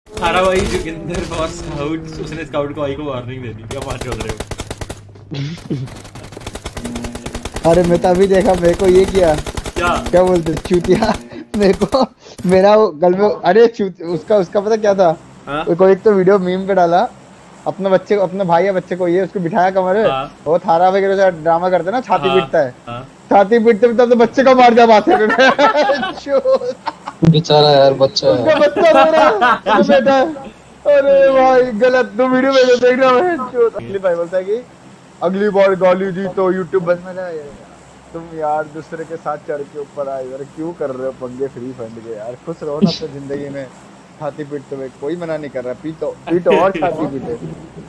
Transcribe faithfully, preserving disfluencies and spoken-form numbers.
थारा भाई Joginder for scout, उसने स्काउट को आई को वार्निंग दे दी, क्या बात कर रहे हो? अरे मैं तो अभी देखा, मेरे को ये किया क्या क्या बोलते चूतिया, मेरे को मेरा वो गल में, अरे चूत उसका उसका पता क्या था, हाँ कोई एक तो वीडियो मीम पे डाला, अपने बच्चे को, अपने भाई या बच्चे को, ये उसको बिठाया कमर में, हाँ वो थारा वगैरह से ड्रामा करते ना, छाती हाँ पीटता है, हाँ। छाती पीटते पीटते अपने बच्चे को मार दिया माथे पे। बेचारा यार बच्चा उसका है। बच्चा रो रहा है, उसका बेटा है। अरे भाई गलत, तू वीडियो में देख रहा है। अगली भाई बोलता है कि अगली बार गाली दी तो यूट्यूब बंद में जाए। तुम यार दूसरे के साथ चढ़ के ऊपर आए यार, क्यों कर रहे हो पंगे फ्री फंड के यार, खुश रहो ना अपनी जिंदगी में। छाती पीटते हुए कोई मना नहीं कर रहा, पीटो पीटो और छाती पीटे।